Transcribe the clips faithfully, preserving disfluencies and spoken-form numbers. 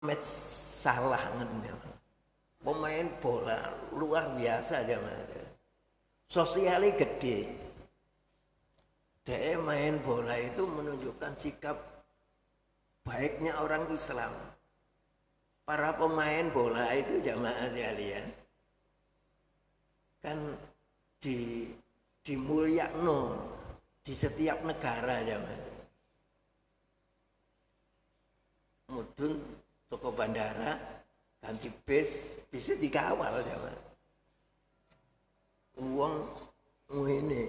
Mohamed Salah ngeten. Pemain bola luar biasa jamaah. Sosialnya gede. Dia main bola itu menunjukkan sikap baiknya orang Islam. Para pemain bola itu jamaah sekalian kan di dimulyakno di setiap negara jamaah. Mudun toko bandara ganti bis bisa dikawal jamaah. Uang ini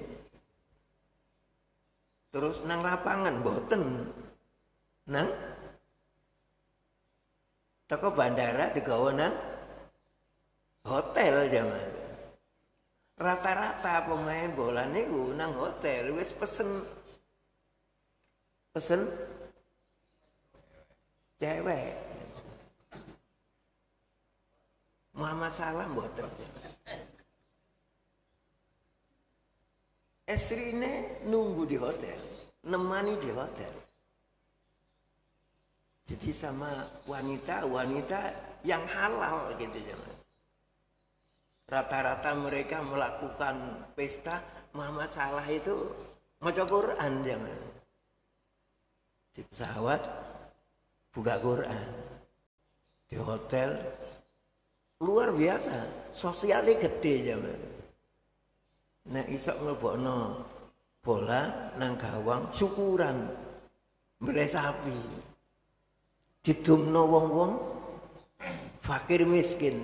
terus nang lapangan boten nang toko bandara digawa nang hotel jamaah. Rata-rata pemain bola niku nang hotel wis pesen pesen cewek. Muhammad Salah mboten. Istrine nunggu di hotel, nemani di hotel. Jadi sama wanita-wanita yang halal gitu jangan. Rata-rata mereka melakukan pesta, Muhammad Salah itu maca Quran jangan. Di pesawat buka Quran. Di hotel luar biasa, sosialnya gede jangan. Nek isok ngelbokno bola nang gawang syukuran mbere sapi. Didumno wong-wong fakir miskin.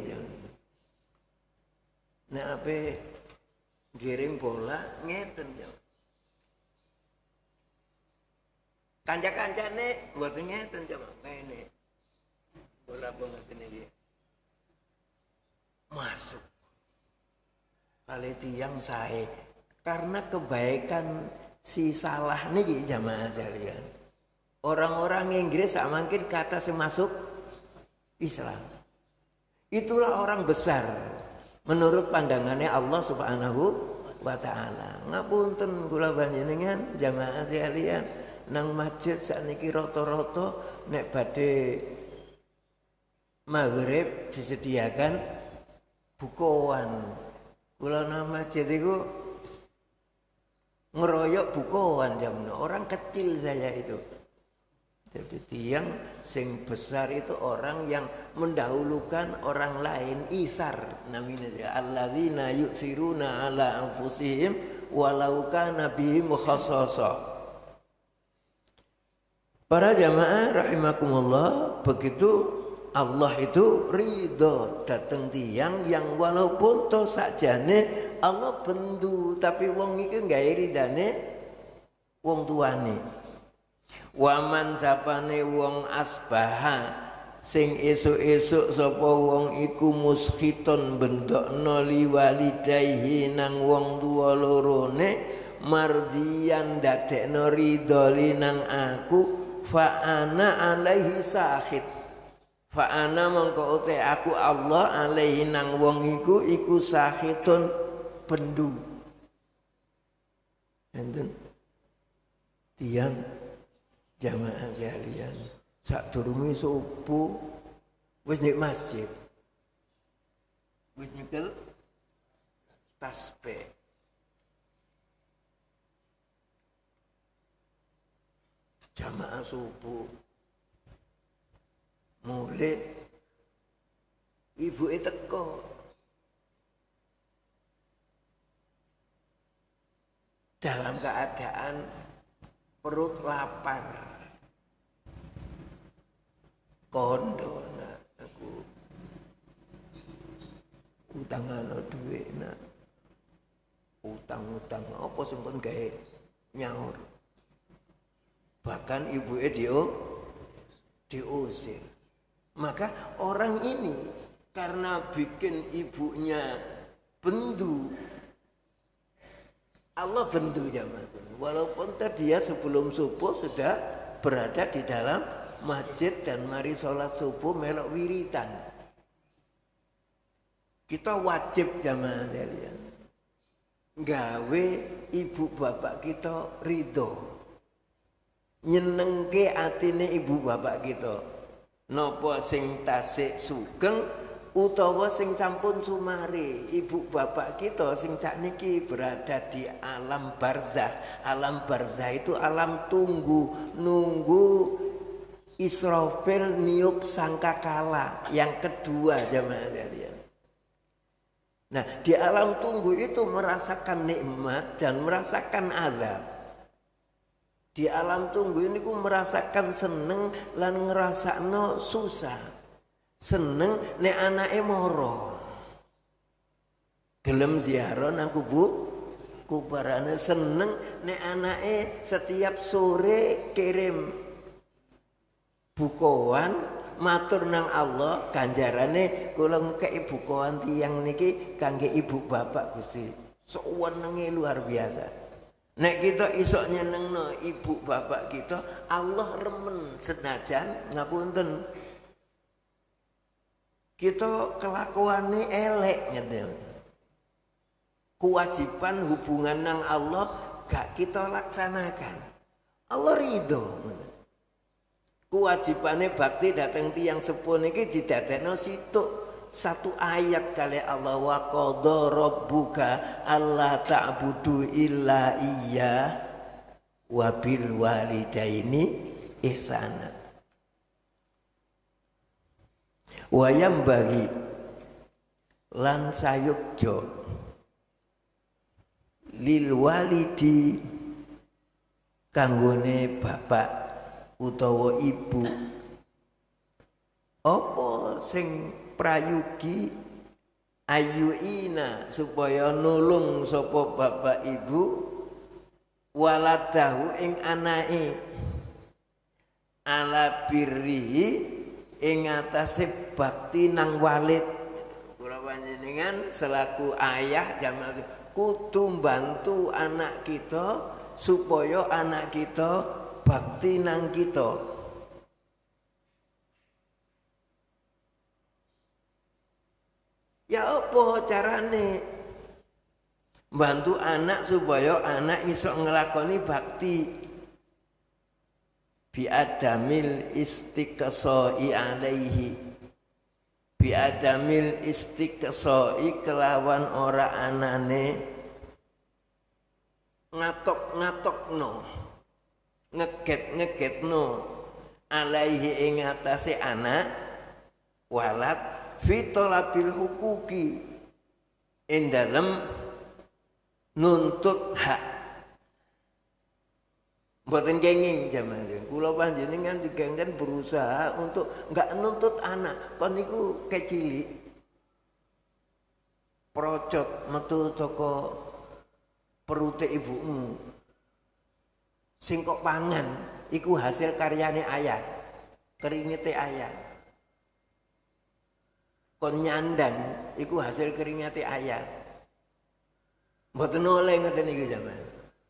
Nek ape giring bola ngeten yo. Kanca-kancane mboten ngeten coba ngene. Bola bola ngene iki. Masuk kali tiang sae karena kebaikan si Salah niki jamaah sekalian. Orang-orang Inggris sak mungkin kata semasuk Islam. Itulah orang besar menurut pandangannya Allah Subhanahu wa taala. Ngapunten kula panjenengan jamaah sekalian nang masjid sakniki rata-rata nek badhe maghrib disediakan bukuan. Kula nang masjid itu ngeroyok bukuan jamno. Orang kecil saya itu. Jadi tiang sing besar itu orang yang mendahulukan orang lain, isar namanya. Alladzina yu'siruna ala anfusihim walau kana bihim khassasa. Para jamaah rahimakumullah, begitu Allah itu ridho datang tiang yang walaupun to sakjane Allah bendu tapi wong iki gawe ridane wong tuane. Waman sapane wong asbaha sing esuk-esuk sapa wong iku muskhiton bendokno liwalidaihi nang wong tuwa lorone mardiyan dadekno ridho nang aku fa ana alaihi sakhit. Fa ana mongko uti aku Allah alaihi nang wong iku iku sakhitun bendu. Enten tiang jamaah sekalian sadurunge subuh wis nek masjid wis nyekel tasbih jamaah subuh mulai ibu itu teko dalam keadaan perut lapar kondo nak aku utang ana duit nak utang-utang apa sing kon gawe nyaur bahkan ibuke dio diusir. Maka orang ini karena bikin ibunya bendu, Allah bendu jamaah. Walaupun tadi dia sebelum subuh sudah berada di dalam masjid dan mari sholat subuh melok wiritan. Kita wajib jamaah sekalian gawe ibu bapak kita ridho, nyenengke atine ibu bapak kita. napa sing tasik sugeng utawa sing sampun sumari. Ibu bapak kita sing sakniki berada di alam barzah. Alam barzah itu alam tunggu, nunggu Israfil niup sangkakala yang kedua, jamaah sekalian. Nah, di alam tunggu itu merasakan nikmat dan merasakan azab. Di alam tunggu ini ku merasakan seneng lan ngerasakno susah. Seneng nek anake moro. Gelem ziarah nang kubur kubarane, seneng nek anake setiap sore kirim bukuan matur nang Allah, ganjarane kula ngekeki bukuan tiyang niki kangge ibu bapak Gusti. Sewenenge luar biasa. Nek kita isok nyenengno ibu bapak kita, Allah remen senajan ngapunten kita kelakuane elek ngene. Kewajiban hubungan nang Allah gak kita laksanakan. Allah ridho. Kewajibane bakti dateng tiyang sepuh niki didadekno situk satu ayat kali Allah, wa qadha rabbuka alla ta'budu illa iyyah wa bil walidaini ihsana. Wayam bagi lan sayukjo lil walidi kanggone bapak utawa ibu apa sing prayugi ayuina supaya nulung sapa bapak ibu waladahu ing anake ala birri ing atase bakti nang walid. Kula panjenengan selaku ayah jamaah kudu bantu anak kita supaya anak kita bakti nang kita. Ya apa carane bantu anak supaya anak iso ngelakoni bakti? Biadamil istiqsai alaihi, biadamil istiqsai kelawan ora anane ngatok-ngatokno, ngeget-ngegetno alaihi ing atase anak walad fitolabil hukuki ing dalem nuntut hak. Mboten kenging jamaah. Kula panjenengan juga kan berusaha untuk enggak nuntut anak. Kon niku kecilik procot metu toko perute ibumu. Sing kok pangan iku hasil karyane ayah. Keringete ayah. Kon nyandang iku hasil keringete ayah. Mboten oleh ngoten niku jamaah.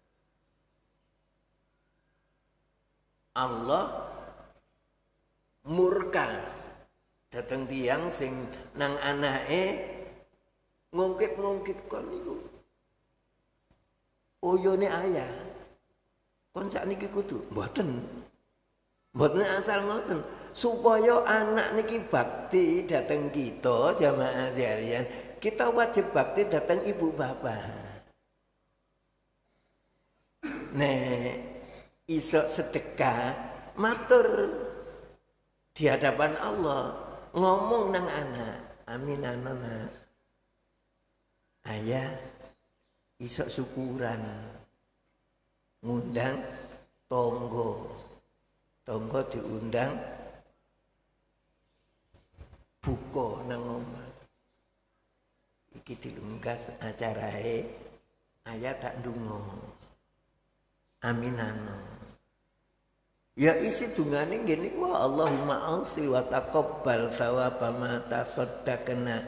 Allah murka dateng tiyang sing nang anake ngungkit-ngungkit kon niku. Oyone ayah. Kon sakniki kudu mboten. Mboten asal ngoten. Supaya anak niki bakti dateng kita jamaah sekalian, kita wajib bakti dateng ibu bapak. Nek iso sedekah matur di hadapan Allah, ngomong nang anak, amin anana ayah iso syukuran ngundang tonggo tonggo diundang buka nang omah iki dilungkas acarae ayah tak ndonga aminano. Ya isi dungane ngene, wa Allahumma ausi wa taqabbal thawaba ma tasaddaqna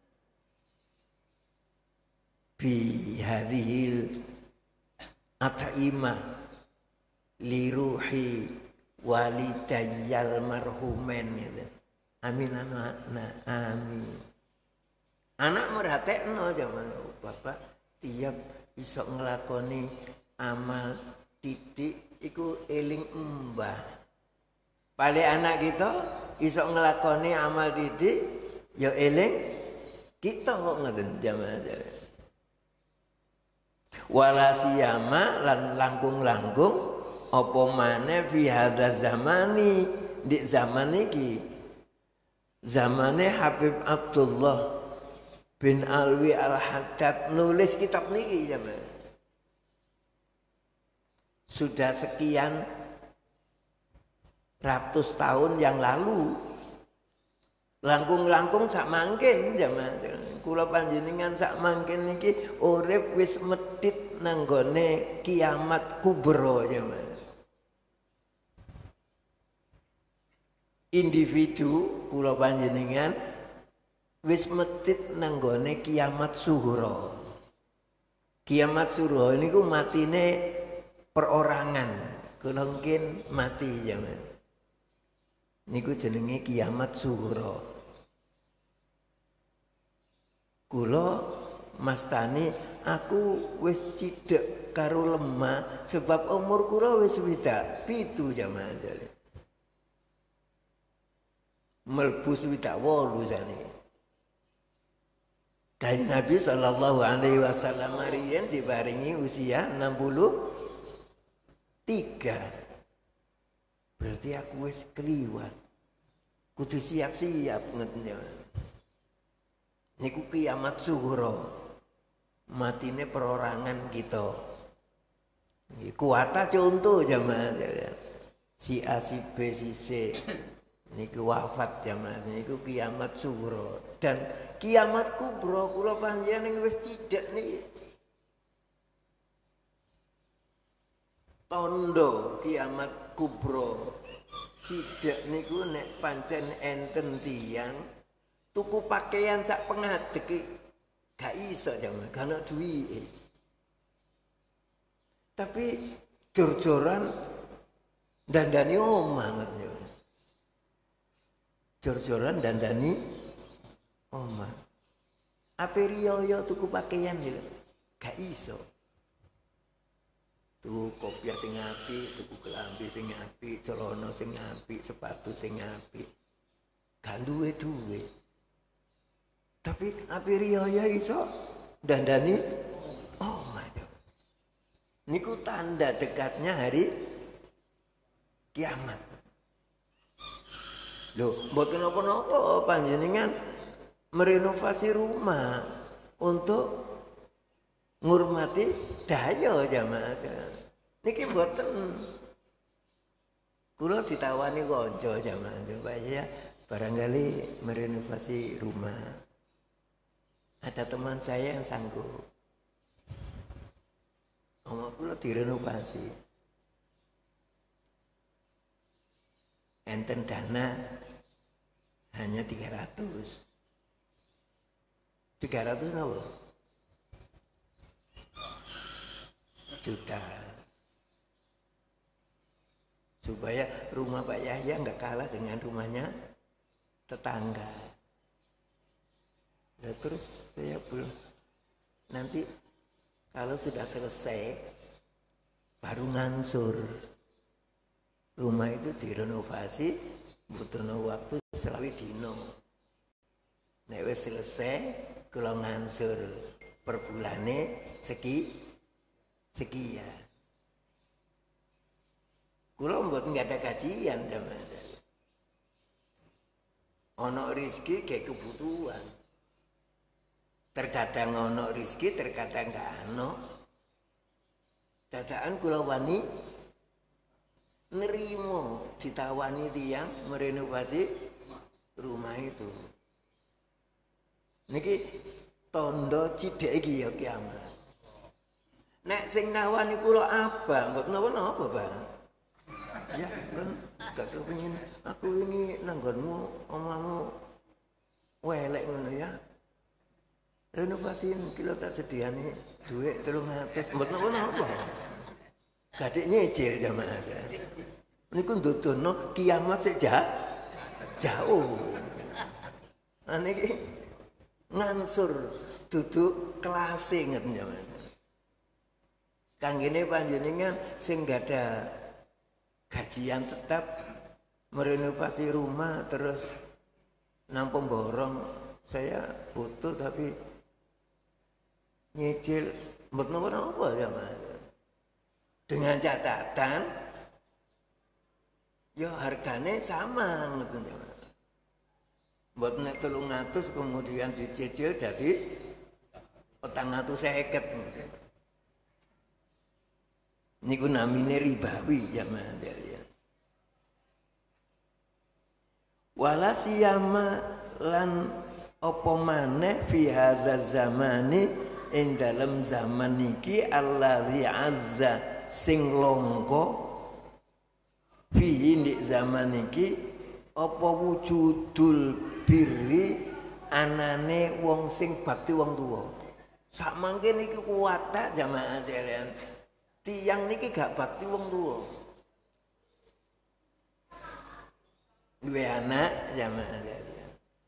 bi hadhil at'imah li ruhi walidayyal marhumen gitu. Amin anak amin. Anak merhatekno jaman bapak tiap iso nglakoni amal titik iku eling mbah. Paling anak kita iso nglakoni amal didik ya eling kita kok ngoten jamaah jare. Wala siyama lan langkung-langkung apa maneh fi hadza zamani di zaman iki. Zamane Habib Abdullah bin Alwi Al-Haddad nulis kitab niki jamaah. Sudah sekian ratus tahun yang lalu. Langkung-langkung sak mangkin jamaah. Kula panjenengan sak mangkin niki urip wis medhit nang gone kiamat kubra jamaah. Individu kula panjenengan wis medhit nang gone kiamat sughra. Kiamat sughra niku matine perorangan. Kula mungkin mati jamaah. Niku jenenge kiamat sughra. Kula mastani aku wis cidhek karo lemah sebab umur kula wis swidak pitu jamaah jare. Mlebu swidak wolu jane. Kanjeng Nabi sallallahu alaihi wasallam riyen diparingi usia enam puluh tiga. Berarti aku wis kliwat. Kudu siap-siap ngoten. Niku kiamat sughra. Matine perorangan kita. Nggih kuwata contoh jamaah sekalian. Si A si B si C niku wafat jamaah niku kiamat sughra. Dan kiamat kubra kula panjenengan wis cidhek niki. Tondo kiamat kubra cidhek niku nek pancen enten tiyang tuku pakaian sak pengadek gak iso jamaah, gak ana duwike. Tapi jor-joran dandani omah ngoten. Jor-joran dandani omah. Ape riyo tuku pakaian lho, gak iso. Tuku kopiah sing apik, tuku kelambi sing apik, celana sing apik, sepatu sing apik. Gak duwe duwe. Tapi api riyaya iso dandani oh my God. Niku tanda dekatnya hari kiamat. Loh, mboten napa-napa panjenengan merenovasi rumah untuk ngurmati daya jamaah. Niki mboten kula ditawani kanca jamaah supaya barangkali merenovasi rumah. Ada teman saya yang sanggup. Omah kula direnovasi. Enten dana hanya tiga ratus. tiga ratus napa? Juta. Supaya rumah Pak Yahya enggak kalah dengan rumahnya tetangga. Ya, terus saya belum nanti kalau sudah selesai baru ngansur rumah itu direnovasi butuh waktu selawi dino. Nek wis selesai kalau ngansur per bulane seki sekian. Kula mboten enggak ada kajian jamaah. Ono rezeki kayak kebutuhan. Terkadang ono rezeki, terkadang gak ono. Dadakan kula wani nerimo ditawani tiyang merenovasi rumah itu. Niki tondo cidhek iki ya kiamat. Nek sing nawani kula abang, mboten napa-napa, Bang. Ya, kan gak kepengin aku ini nanggonmu omahmu welek ngono ya. Renovasiin kilo tak sediani duit telung atus mboten napa-napa. Gadek nyicil jamaah. Niku ndudono kiamat sik jauh. Nah niki ngansur duduk kelase ngeten jamaah. Kanggene panjenengan sing gada gajian tetap merenovasi rumah terus nang pemborong saya butuh tapi nyicil mboten apa ya Mas. Dengan catatan ya harganya sama ngoten ya Mas. Mboten nek telung atus kemudian dicicil jadi petang atus seket ngoten. Niku namine ribawi ya Mas ya. Wala siyama lan apa maneh fi hadza zamani ing dalem zaman iki allazi azza sing longko fi ing zaman iki apa wujudul birri anane wong sing bakti wong tuwa. Sak mangke niki kuwat ta jamaah sekalian. Tiyang niki gak bakti wong tuwa. Duwe anak jamaah sekalian.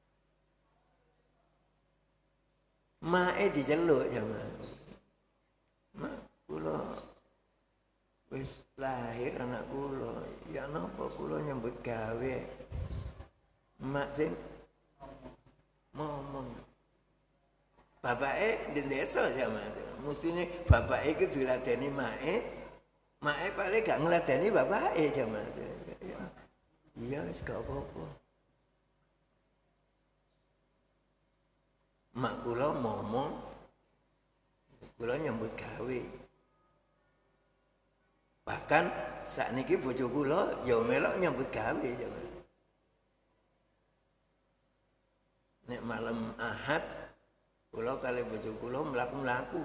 Mae diceluk jamaah. Mak kula wis lahir anak kula, ya napa kula nyambut gawe. Mak sing ngomong. Bapake di desa jamaah. Mestine bapake iki diladeni mae. Mae paling gak ngladeni bapake jamaah. Ya. Iya, wis gak apa-apa. Mak kula ngomong, kula nyambut gawe. Bahkan sakniki bojo kula ya melok nyambut gawe ya. Nek malam Ahad kula kali bojo kula mlaku-mlaku.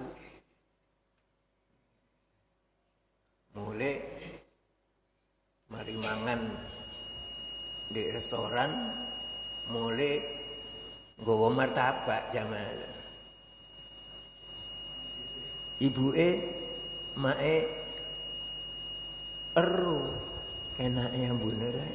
Mulai mari mangan di restoran, mulai nggawa martabak jamaah. Ibuke mae eru enake ambune rek.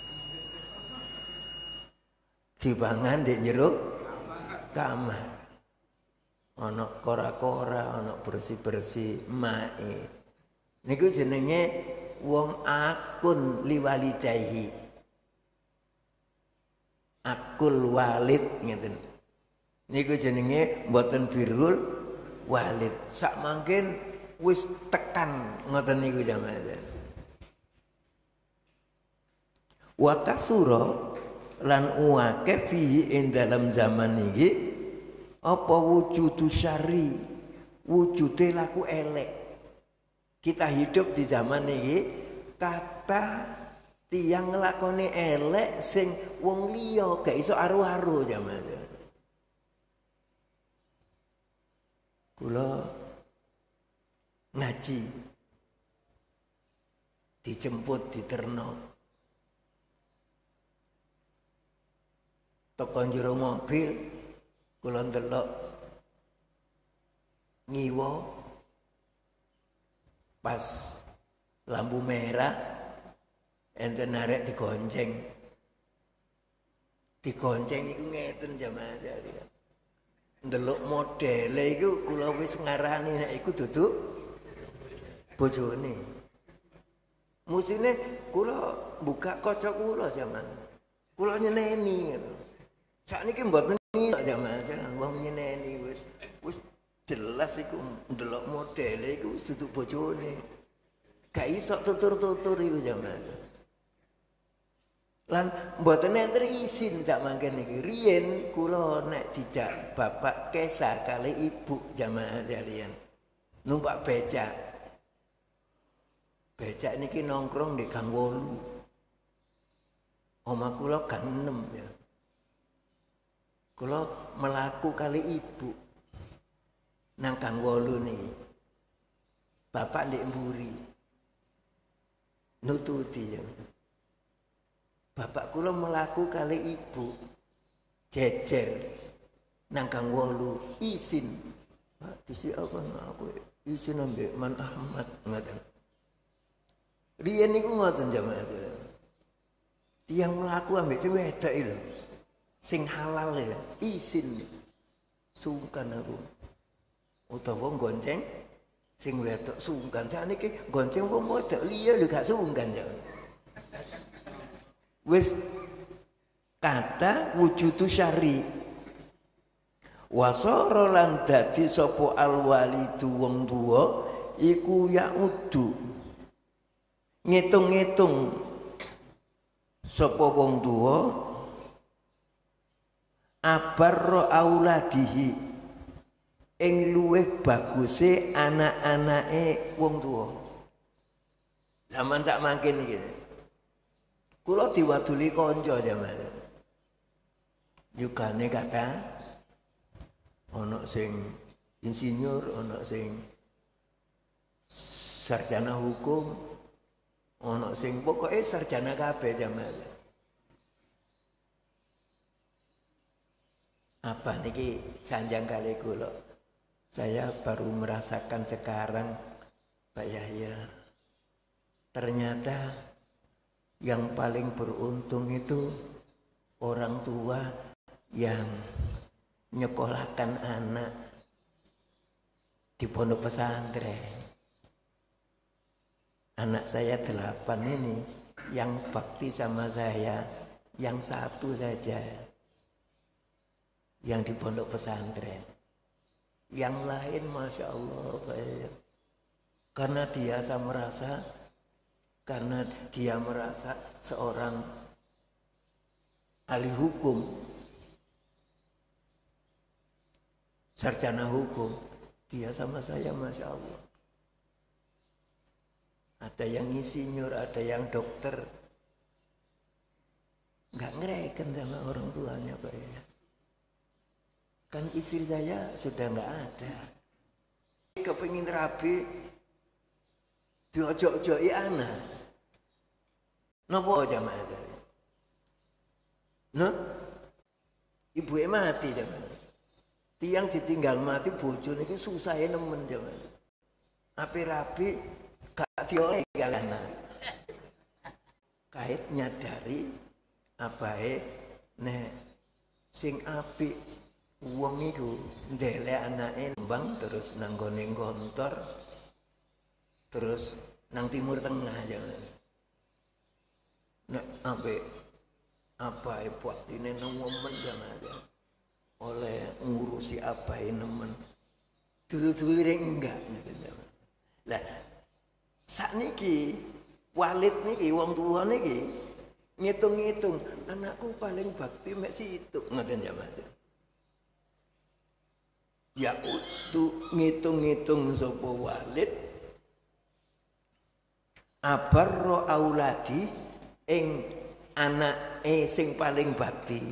Dipangan di jero kamar. Ana kora-kora, ana bersih-bersih mae. Niku jenenge wong akun liwalidayhi. Akul walid ngeten. Niku jenenge mboten birrul walid. Sak mangkin wis tekan ngoten niku jamaah. Wa kasura lan uake fihi ing dalam zaman iki apa wujudu syari, wujude laku elek. Kita hidup di zaman ini kata tiang nglakoni elek sing wong liya gak iso aru-aru jamaah. Kula ngaji dijemput di Terno. Teko njero mobil kula ndelok ngiwa pas lampu merah enten arek digonceng. Digonceng iku ngeten jamaah sekalian. Ndelok modele iku kula wis ngarani nek iku dudu bojone. Musine kula buka kaca kula jaman. Kula nyeneni. Sakniki mboten tak jamaah sekalian wong nyeneni wis wis jelas iku ndelok modele iku wis dudu bojone. Gak iso tutur-tutur iku jamaah. Lan mboten enten izin cak mangken iki. Riyen kula nek dijak bapak kesa kali ibu jamaah sekalian. Numpak becak. Becak niki nongkrong di Gang wolu. Omah kula Gang enam ya. Kula melaku kali ibu nang Gang wolu niki. Bapak ndek mburi. Nututi ya. Bapak kula melaku kali ibu jejer nang Gang wolu izin. Pak disiakan aku izin ambek Man Ahmad ngoten. Riyen niku ngoten jamaah. Tiang melaku ambek sing wedok lho. Sing halal ya, izin. Sungkan aku. Utawa gonceng sing wedok sungkan. Sakniki gonceng wong wedok liya lho gak sungkan ya. wis kata wujudu syari. Wasara lan dadi sapa alwalidu wong tuwa iku yaudu ngitung-ngitung sapa wong tuwa abarra auladihi ing luwih baguse anak-anake wong tuwa. Zaman sak mangkin iki. Kula diwaduli kanca jaman. Yugane kata ana sing insinyur, ana sing sarjana hukum, ana sing pokoke sarjana kabeh jaman. Apa niki sanjang kali kula. Saya baru merasakan sekarang Pak Yahya. Ternyata yang paling beruntung itu orang tua yang nyekolahkan anak di pondok pesantren. Anak saya delapan ini yang bakti sama saya yang satu saja yang di pondok pesantren. Yang lain Masya Allah karena dia saya merasa karena dia merasa seorang ahli hukum, sarjana hukum, dia sama saya Masya Allah. Ada yang insinyur, ada yang dokter. Nggak ngereken sama orang tuanya Pak ya. Kan istri saya sudah nggak ada. Kepingin rabi, diojok-ojoki anak. Napa jamaah tadi? No? Ibuke mati jamaah. Tiang ditinggal mati bojone iki susahe nemen jamaah. Ape rabi gak dioe kalana. Kait nyadari abae nek sing apik wong iku ndelek anake nembang terus nang gone kantor terus nang timur tengah jangan. Nek ape abae baktine nang momen jangan oleh ngurusi abae nemen. Dulu-dulu enggak gitu. Lah sakniki walid niki wong tuwa niki ngitung-ngitung anakku paling bakti mek situ ngoten ya Mas. Ya untuk ngitung-ngitung sapa walid abarro auladi ing anake sing paling bakti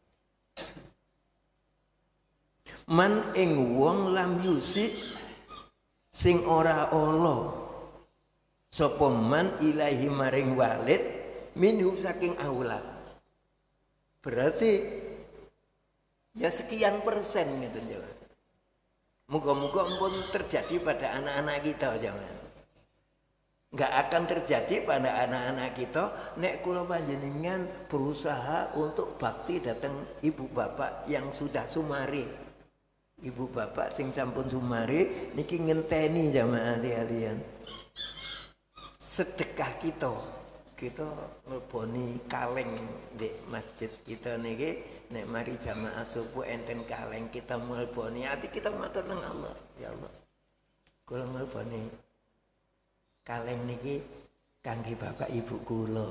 man ing wong lam yusik sing ora ala sapa man ilahi maring walid minhu saking aulad. Berarti ya sekian persen gitu ya. Moga-moga pun terjadi pada anak-anak kita jangan. Enggak akan terjadi pada anak-anak kita nek kula panjenengan berusaha untuk bakti datang ibu bapak yang sudah sumari. Ibu bapak sing sampun sumari niki ngenteni jamaah sekalian. Sedekah kita kita ngelboni kaleng di masjid kita niki nek mari jamaah subuh enten kaleng kita ngelboni hati kita matur nang Allah ya Allah kula ngelboni kaleng niki kangge bapak ibu kula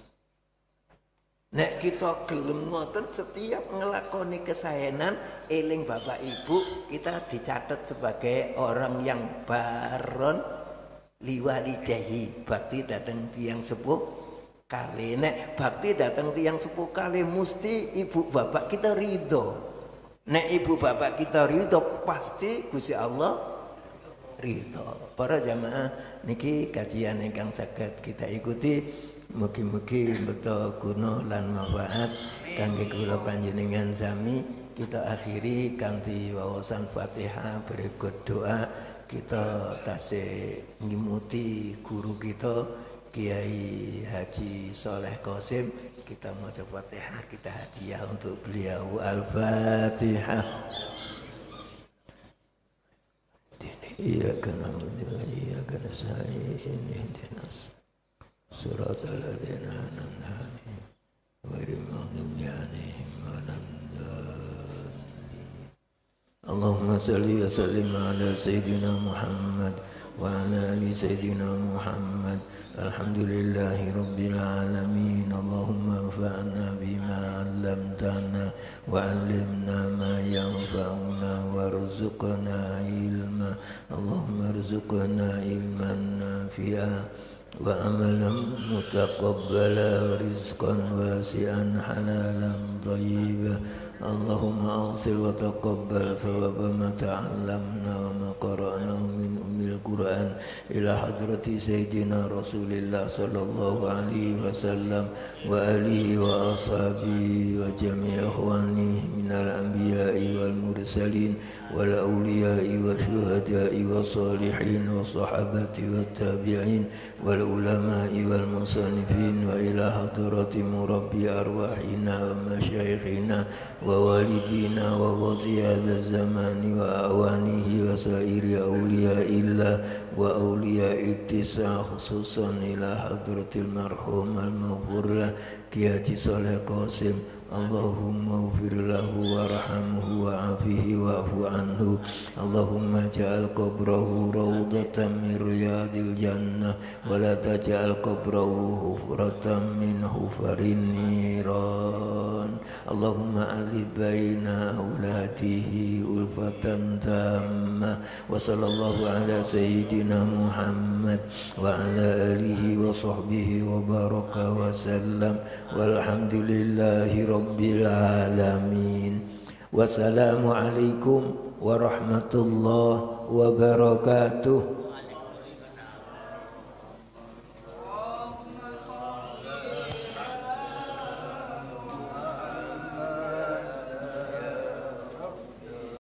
nek kita gelem ngoten setiap ngelakoni kesaenan eling bapak ibu kita dicatat sebagai orang yang baron liwalidahi bakti datang tiang sepuh kali nek bakti datang tiang sepuh kali mesti ibu bapak kita ridho nek ibu bapak kita ridho pasti Gusti Allah ridho. Para jamaah niki kajian ingkang saged kita ikuti mugi-mugi beto guna lan manfaat kangge kula panjenengan sami. Kita akhiri kanthi wawasan Fatihah berikut doa. Kita tasih ngimuti guru kita Kiai Haji Soleh Qasim. Kita maca Fatihah, kita hadiah untuk beliau. Al-Fatihah. Iyyaka na'budu wa iyyaka nasta'in ihdinas siratal ladzina an'amta 'alaihim اللهم صل وسلم على سيدنا محمد وعلى آل سيدنا محمد. الحمد لله رب العالمين. اللهم انفعنا بما علمتنا وعلمنا ما ينفعنا وارزقنا علما. اللهم ارزقنا علما نافعا وعملا متقبلا ورزقا واسعا حلالا طيبا. اللهم أوصل وتقبل ثواب ما تعلمنا وما قرأناه من أم القرآن إلى حضرة سيدنا رسول الله صلى الله عليه وسلم وآله وأصحابه وجميع إخوانه من الأنبياء والمرسلين والأولياء والشهداء والصالحين والصحابة والتابعين والعلماء والمصنفين وإلى حضرة مربي أرواحنا ومشايخنا ووالدينا وغوثي هذا الزمان وأعوانه وسائر أولياء الله وأولياء التسع خصوصا إلى حضرة المرحوم المغفور له كياتي صالح قاسم. اللهم اغفر له وارحمه وعافه واعف عنه. اللهم اجعل قبره روضة من رياض الجنة ولا تجعل قبره حفرة من حفر النيران. اللهم ألف بين أولاده ألفة تامة. وصلى الله على سيدنا محمد وعلى آله وصحبه وبارك وسلم والحمد لله رب العالمين. والسلام عليكم ورحمة الله وبركاته.